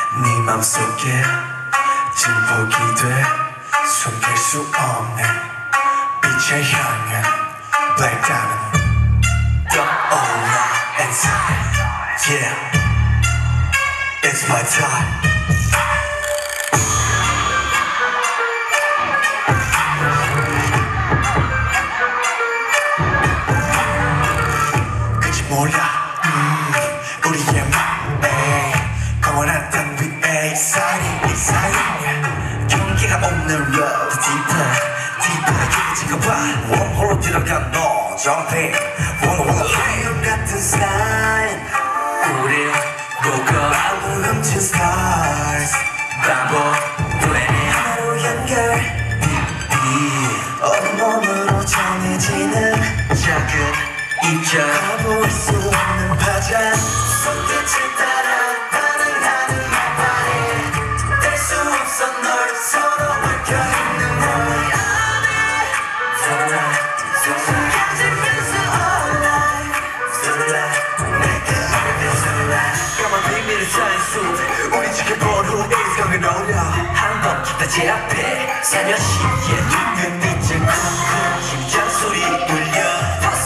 네 맘속에 진폭이 돼 숨길 수 없는 빛의 향연 Black Diamond DOHA n.SSign Yeah It's my time 그치 몰라 우리의 맘에 영원한 땅 위에 exciting 경계가 없는 love deeper 깊어지고 봐 웜홀로 들어간 너 jumping 하얀 같은 sign 우리 고거 아무 훔친 stars 반복되네 하나로 연결 deep 온몸으로 정해지는 작은 잊어 가볼 수 없는 파장 손끝을 따라 반응하는 말에 뗄 수 없어 널 서로 얽혀있는 너의 안에 숨겨지면서 all life 내가 까만 비밀을 쌓인 숲 우리 지켜본 후 일상을 어려 한번 기다 제 앞에 사녀시에 눈을 빛을 쿵쿵 심장 소리 울려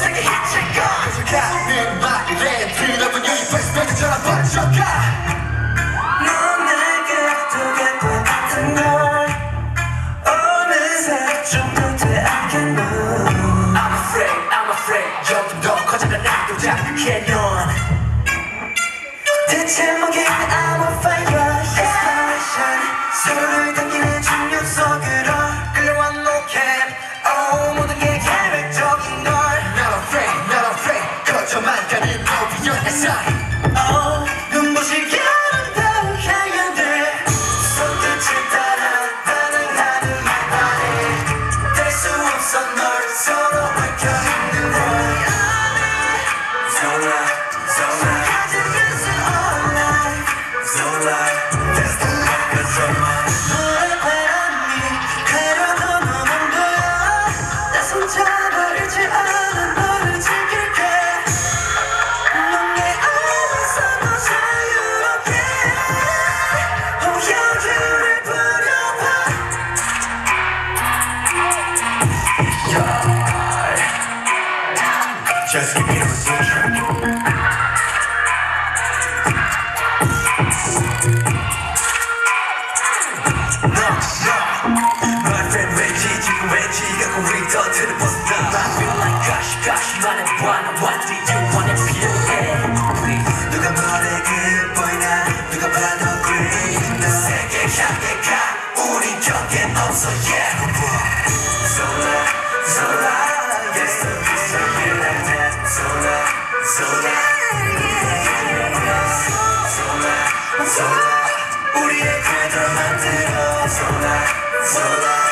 가는 말에 드러본 유리 패스백처럼 번져가 넌 내게 더 갈 것 같은 걸 어느새 좀 더 되앗긴 넌 I'm afraid 조금 더 커져가 나도 자극해 넌 대체 뭐게 I'm on fire Exploration 서로를 당기는 중력 속으로 끌려온 로켓 모든 게 계획적인 걸 Not afraid 거쳐만 가는 오비언의 sign 눈부시게 아름다운 향연들 손끝을 따라 반응하는 말만에 뗄 수 없어 널 서로 얽혀있는 너의 안에 가지면서 all life That's the life that's on my 너의 바람이 가려도 너만 보여 나 손잡아주지 않은 너를 지킬게 넌 내 안에서 더 자유롭게 여유를 부려봐 Just give me a secret My friend 왠지 지금 왠지 갖고 우리 더트를 벗어나 I feel like gosh 말해봐 나 what do you wanna feel 누가 뭐래게 보이나 누가 봐도 그래 나 세계 향해 가 우리 곁엔 없어 yeah Solar yes to be so good like that Solar 우리의 궤도 만들어 Solar